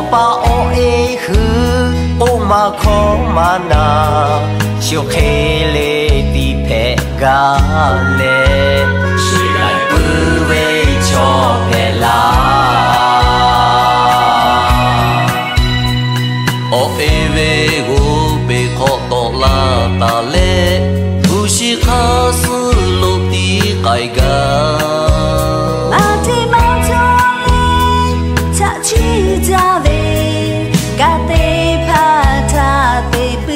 ba ô ê hư ô mà khó mà na chiều khê lê đi phê gà lê chỉ lại bư về cho phê la ô ê về gô bê khó tổ la ta lê u shi khá sư lô tí cài gà ra về cả tê pha tha tê bư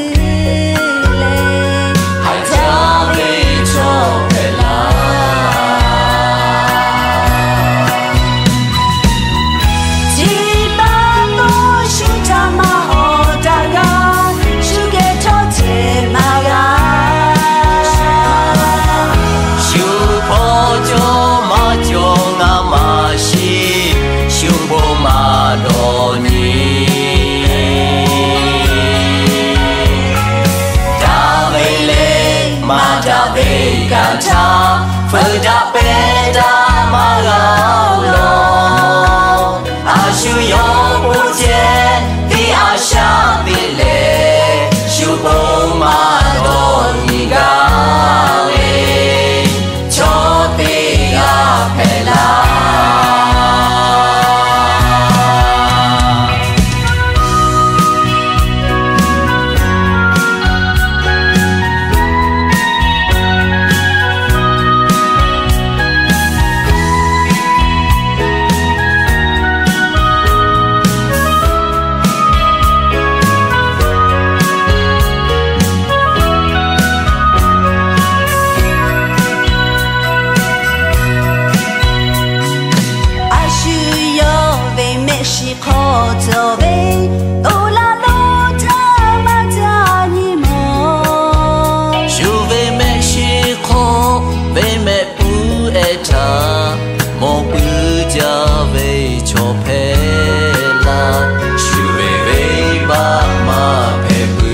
lê hãy ra về cho về la chỉ ba tô shu cha ma ho da ga shu ge cho che ma ga shu po cho ma cho nga ma shi shu bo ma đồ nhi đã về lê mà đã về cả cha phơi đã bé đã mà gạo lo à shu yo bu che ti a sha ti lê shu bo ma đồ nhi ga lê cho ti ga phê la khó trở về ô la lô cha ma cha ni mô shu về mẹ shi khó về mẹ pu e cha mo pu cha về cho phê la shu về ba ma phê pu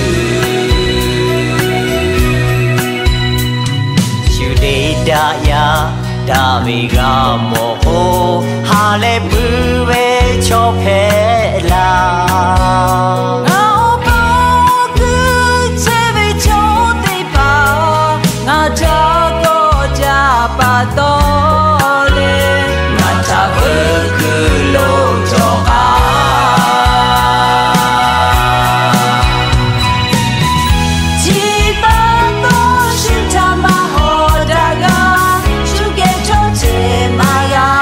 shu de da ya da mi ga mo ho ha le pu về cho phê la ngao ba cứ che về cho tây ba ngao cha có cha ba to le ngao cha vơ cứ lô cho ga chỉ ba to shu cha ma ho da ga shu ge cho che ma ga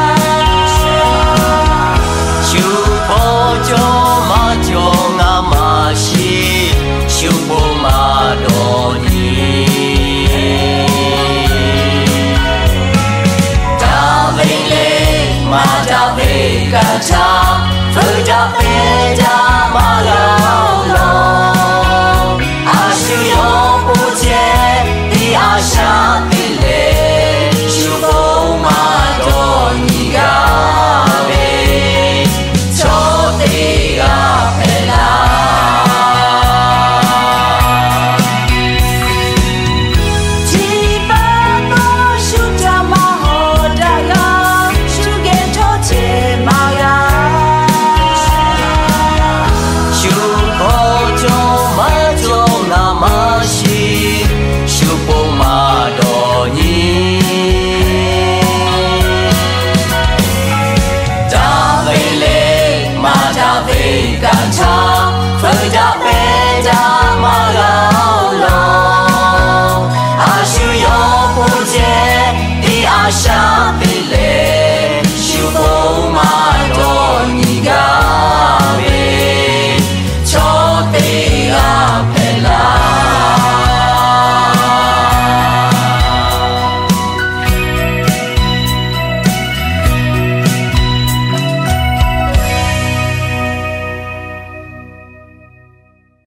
cho ma cho nga ma shi shu bo ma do ni ta về lê mà ta về cả cha phơi ta về ta ma lao lo a shu yo bu che ti a sha ti lê shu bo ma do ni ga cả cha phơi đã bé đã mà gạo lo a shu yo bu che ti a sha